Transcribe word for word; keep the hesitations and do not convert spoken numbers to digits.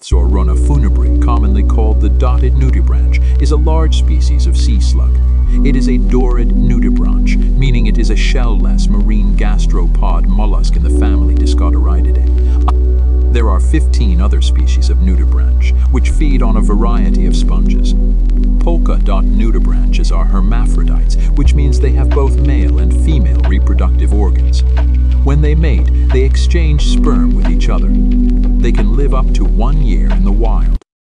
or Runa funebri, commonly called the dotted nudibranch, is a large species of sea slug. It is a dorid nudibranch, meaning it is a shell-less marine gastropod mollusk in the family Discoteridae. There are fifteen other species of nudibranch, which feed on a variety of sponges. Polka Dot Nudibranchs are hermaphrodites, which means they have both male and female reproductive organs. When they mate, they exchange sperm with each other. They can live up to one year in the wild.